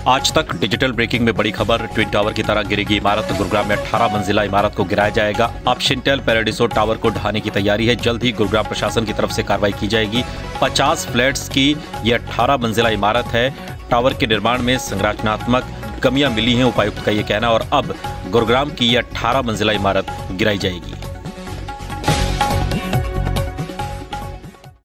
आज तक digital breaking में बड़ी खबर, ट्विन टावर की तरह गिरेगी इमारत। गुरुग्राम में 18 मंजिला इमारत को गिराया जाएगा। अब शिंटेल पैराडिसो टावर को ढहाने की तैयारी है। जल्द ही गुरुग्राम प्रशासन की तरफ से कार्रवाई की जाएगी। 50 फ्लैट्स की यह 18 मंजिला इमारत है। टावर के निर्माण में संरचनात्मक कमियां मिली हैं, उपायुक्त का ये कहना। और अब गुरुग्राम की यह 18 मंजिला इमारत गिराई जाएगी।